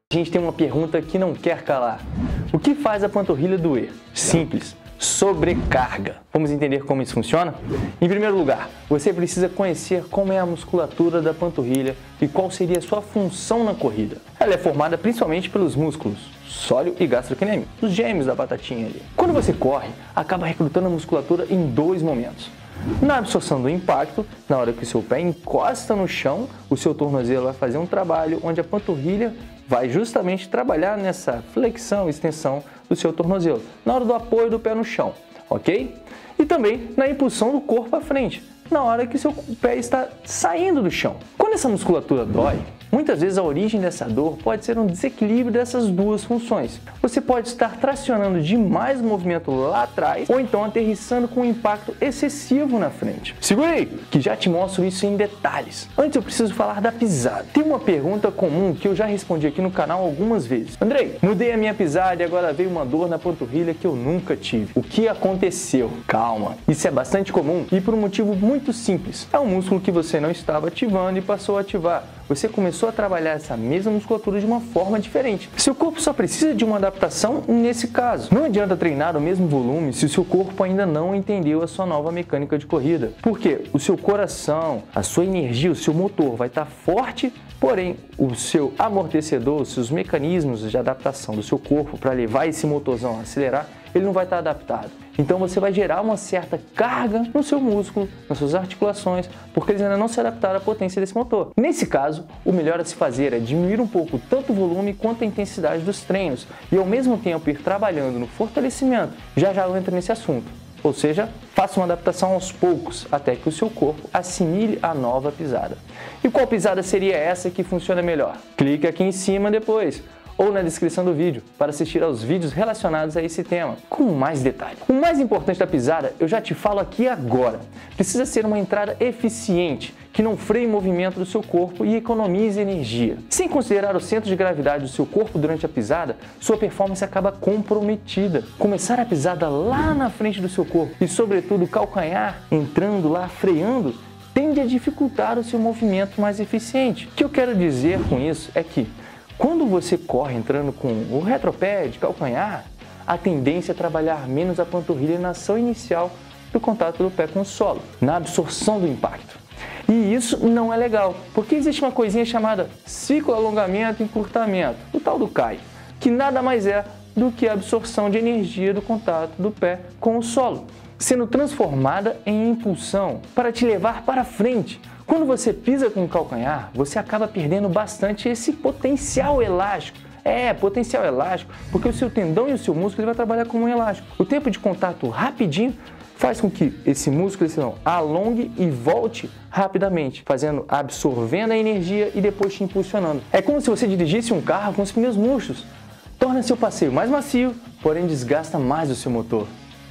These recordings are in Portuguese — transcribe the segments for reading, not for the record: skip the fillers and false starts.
A gente tem uma pergunta que não quer calar. O que faz a panturrilha doer? Simples. Sobrecarga. Vamos entender como isso funciona? Em primeiro lugar, você precisa conhecer como é a musculatura da panturrilha e qual seria a sua função na corrida. Ela é formada principalmente pelos músculos sóleo e gastrocnêmio, os gêmeos da batatinha ali. Quando você corre, acaba recrutando a musculatura em dois momentos. Na absorção do impacto, na hora que o seu pé encosta no chão, o seu tornozelo vai fazer um trabalho onde a panturrilha vai justamente trabalhar nessa flexão e extensão do seu tornozelo, na hora do apoio do pé no chão, ok? E também na impulsão do corpo à frente, na hora que o seu pé está saindo do chão. Quando essa musculatura dói, muitas vezes a origem dessa dor pode ser um desequilíbrio dessas duas funções. Você pode estar tracionando demais o movimento lá atrás ou então aterrissando com um impacto excessivo na frente. Segura aí, que já te mostro isso em detalhes. Antes eu preciso falar da pisada. Tem uma pergunta comum que eu já respondi aqui no canal algumas vezes. Andrei, mudei a minha pisada e agora veio uma dor na panturrilha que eu nunca tive. O que aconteceu? Calma, isso é bastante comum e por um motivo muito simples. É um músculo que você não estava ativando e passou a ativar. Você começou a trabalhar essa mesma musculatura de uma forma diferente. Seu corpo só precisa de uma adaptação nesse caso. Não adianta treinar o mesmo volume se o seu corpo ainda não entendeu a sua nova mecânica de corrida. Porque o seu coração, a sua energia, o seu motor vai estar forte, porém o seu amortecedor, os seus mecanismos de adaptação do seu corpo para levar esse motorzão a acelerar, ele não vai estar adaptado. Então você vai gerar uma certa carga no seu músculo, nas suas articulações, porque eles ainda não se adaptaram à potência desse motor. Nesse caso, o melhor a se fazer é diminuir um pouco tanto o volume quanto a intensidade dos treinos e ao mesmo tempo ir trabalhando no fortalecimento. Já eu entro nesse assunto. Ou seja, faça uma adaptação aos poucos até que o seu corpo assimile a nova pisada. E qual pisada seria essa que funciona melhor? Clique aqui em cima depois ou na descrição do vídeo para assistir aos vídeos relacionados a esse tema, com mais detalhe. O mais importante da pisada eu já te falo aqui agora. Precisa ser uma entrada eficiente, que não freie o movimento do seu corpo e economize energia. Sem considerar o centro de gravidade do seu corpo durante a pisada, sua performance acaba comprometida. Começar a pisada lá na frente do seu corpo e sobretudo o calcanhar entrando lá, freando, tende a dificultar o seu movimento mais eficiente. O que eu quero dizer com isso é que quando você corre entrando com o retropé de calcanhar, a tendência é trabalhar menos a panturrilha na ação inicial do contato do pé com o solo, na absorção do impacto. E isso não é legal, porque existe uma coisinha chamada ciclo alongamento e encurtamento, o tal do CAI, que nada mais é do que a absorção de energia do contato do pé com o solo, sendo transformada em impulsão para te levar para frente. Quando você pisa com o calcanhar, você acaba perdendo bastante esse potencial elástico. Potencial elástico, porque o seu tendão e o seu músculo ele vai trabalhar como um elástico. O tempo de contato rapidinho faz com que esse músculo esse não, alongue e volte rapidamente, absorvendo a energia e depois te impulsionando. É como se você dirigisse um carro com os pneus murchos. Torna seu passeio mais macio, porém desgasta mais o seu motor.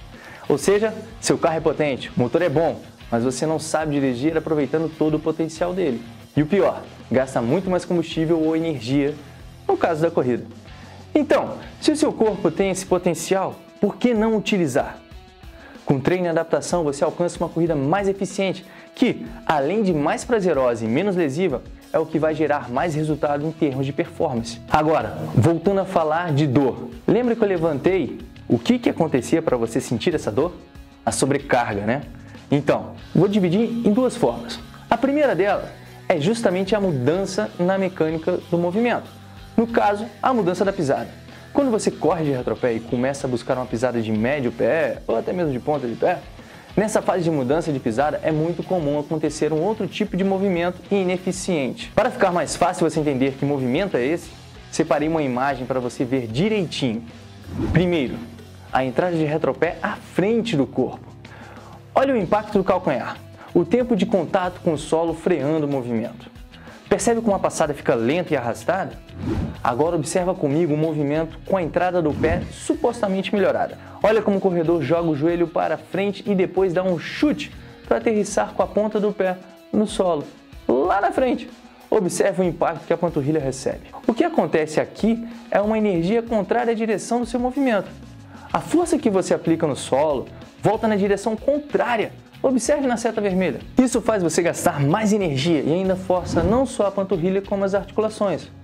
Ou seja, seu carro é potente, o motor é bom, mas você não sabe dirigir aproveitando todo o potencial dele. E o pior, gasta muito mais combustível ou energia no caso da corrida. Então, se o seu corpo tem esse potencial, por que não utilizar? Com treino e adaptação, você alcança uma corrida mais eficiente, que, além de mais prazerosa e menos lesiva, é o que vai gerar mais resultado em termos de performance. Agora, voltando a falar de dor. Lembra que eu levantei o que acontecia para você sentir essa dor? A sobrecarga, né? Então, vou dividir em duas formas. A primeira delas é justamente a mudança na mecânica do movimento. No caso, a mudança da pisada. Quando você corre de retropé e começa a buscar uma pisada de médio pé ou até mesmo de ponta de pé, nessa fase de mudança de pisada é muito comum acontecer um outro tipo de movimento ineficiente. Para ficar mais fácil você entender que movimento é esse, separei uma imagem para você ver direitinho. Primeiro, a entrada de retropé à frente do corpo. Olha o impacto do calcanhar, o tempo de contato com o solo freando o movimento. Percebe como a passada fica lenta e arrastada? Agora observa comigo o movimento com a entrada do pé supostamente melhorada. Olha como o corredor joga o joelho para frente e depois dá um chute para aterrissar com a ponta do pé no solo, lá na frente. Observe o impacto que a panturrilha recebe. O que acontece aqui é uma energia contrária à direção do seu movimento. A força que você aplica no solo volta na direção contrária. Observe na seta vermelha. Isso faz você gastar mais energia e ainda força não só a panturrilha como as articulações.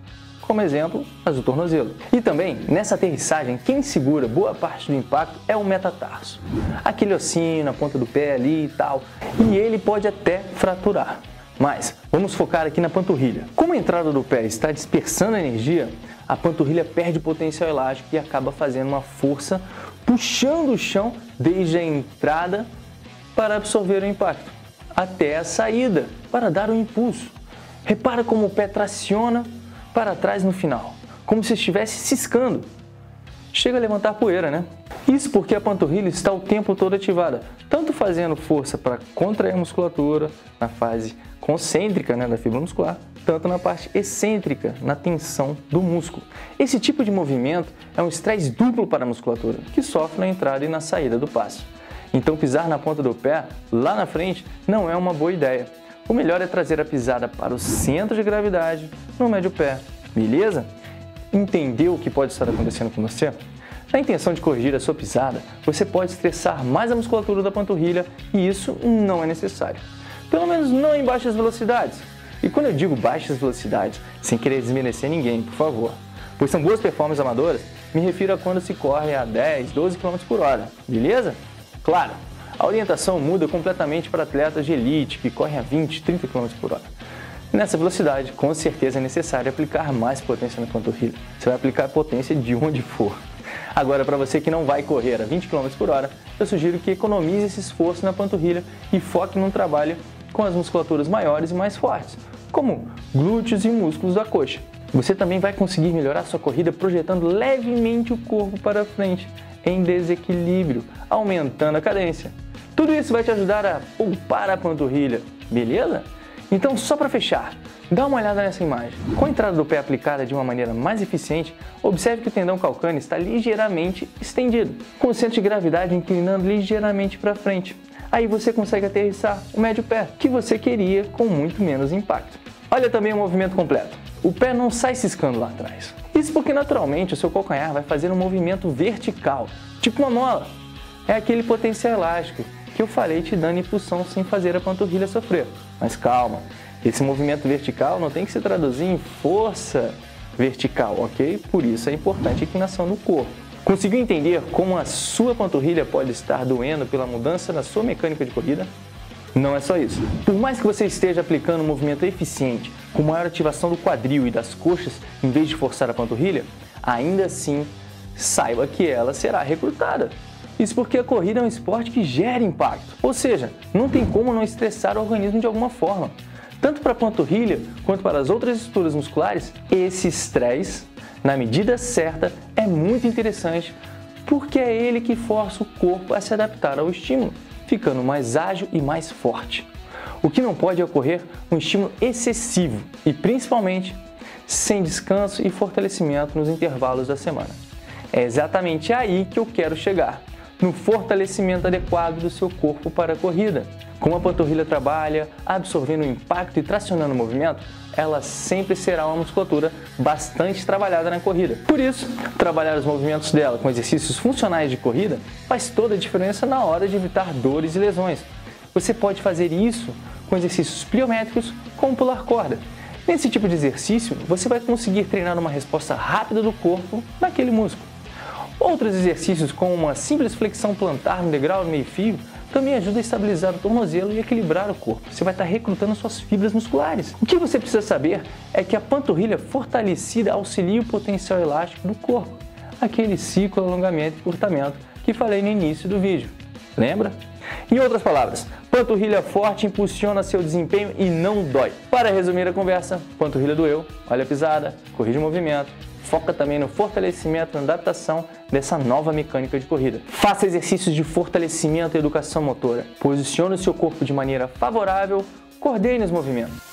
como exemplo, as do tornozelo. E também, nessa aterrissagem, quem segura boa parte do impacto é o metatarso. Aquele ossinho na ponta do pé ali e tal, e ele pode até fraturar. Mas vamos focar aqui na panturrilha. Como a entrada do pé está dispersando a energia, a panturrilha perde o potencial elástico e acaba fazendo uma força puxando o chão desde a entrada para absorver o impacto, até a saída para dar um impulso. Repara como o pé traciona para trás no final, como se estivesse ciscando. Chega a levantar poeira, né? Isso porque a panturrilha está o tempo todo ativada, tanto fazendo força para contrair a musculatura na fase concêntrica, né, da fibra muscular, tanto na parte excêntrica, na tensão do músculo. Esse tipo de movimento é um estresse duplo para a musculatura, que sofre na entrada e na saída do passo. Então pisar na ponta do pé, lá na frente, não é uma boa ideia. O melhor é trazer a pisada para o centro de gravidade, no médio pé, beleza? Entendeu o que pode estar acontecendo com você? Na intenção de corrigir a sua pisada, você pode estressar mais a musculatura da panturrilha e isso não é necessário. Pelo menos não em baixas velocidades. E quando eu digo baixas velocidades, sem querer desmerecer ninguém, por favor, pois são boas performances amadoras, me refiro a quando se corre a 10, 12 km por hora, beleza? Claro, a orientação muda completamente para atletas de elite que correm a 20, 30 km por hora. Nessa velocidade, com certeza é necessário aplicar mais potência na panturrilha. Você vai aplicar potência de onde for. Agora, para você que não vai correr a 20 km por hora, eu sugiro que economize esse esforço na panturrilha e foque num trabalho com as musculaturas maiores e mais fortes, como glúteos e músculos da coxa. Você também vai conseguir melhorar sua corrida projetando levemente o corpo para frente, em desequilíbrio, aumentando a cadência. Tudo isso vai te ajudar a poupar a panturrilha, beleza? Então, só para fechar, dá uma olhada nessa imagem. Com a entrada do pé aplicada de uma maneira mais eficiente, observe que o tendão calcâneo está ligeiramente estendido, com o centro de gravidade inclinando ligeiramente para frente. Aí você consegue aterrissar o médio pé, que você queria com muito menos impacto. Olha também o movimento completo. O pé não sai ciscando lá atrás. Isso porque naturalmente o seu calcanhar vai fazer um movimento vertical, tipo uma mola. É aquele potencial elástico que eu falei te dando impulsão sem fazer a panturrilha sofrer. Mas calma, esse movimento vertical não tem que se traduzir em força vertical, ok? Por isso é importante a inclinação do corpo. Conseguiu entender como a sua panturrilha pode estar doendo pela mudança na sua mecânica de corrida? Não é só isso. Por mais que você esteja aplicando um movimento eficiente, com maior ativação do quadril e das coxas, em vez de forçar a panturrilha, ainda assim, saiba que ela será recrutada. Isso porque a corrida é um esporte que gera impacto, ou seja, não tem como não estressar o organismo de alguma forma. Tanto para a panturrilha quanto para as outras estruturas musculares, esse estresse, na medida certa, é muito interessante porque é ele que força o corpo a se adaptar ao estímulo, ficando mais ágil e mais forte. O que não pode ocorrer um estímulo excessivo e, principalmente, sem descanso e fortalecimento nos intervalos da semana. É exatamente aí que eu quero chegar, no fortalecimento adequado do seu corpo para a corrida. Como a panturrilha trabalha, absorvendo o impacto e tracionando o movimento, ela sempre será uma musculatura bastante trabalhada na corrida. Por isso, trabalhar os movimentos dela com exercícios funcionais de corrida faz toda a diferença na hora de evitar dores e lesões. Você pode fazer isso com exercícios pliométricos, como pular corda. Nesse tipo de exercício, você vai conseguir treinar uma resposta rápida do corpo naquele músculo. Outros exercícios, como uma simples flexão plantar no degrau do meio-fio, também ajuda a estabilizar o tornozelo e equilibrar o corpo. Você vai estar recrutando suas fibras musculares. O que você precisa saber é que a panturrilha fortalecida auxilia o potencial elástico do corpo, aquele ciclo alongamento e encurtamento que falei no início do vídeo. Lembra? Em outras palavras, panturrilha forte impulsiona seu desempenho e não dói. Para resumir a conversa, panturrilha doeu, olha a pisada, corrige o movimento, foca também no fortalecimento e na adaptação dessa nova mecânica de corrida. Faça exercícios de fortalecimento e educação motora. Posicione o seu corpo de maneira favorável, coordene os movimentos.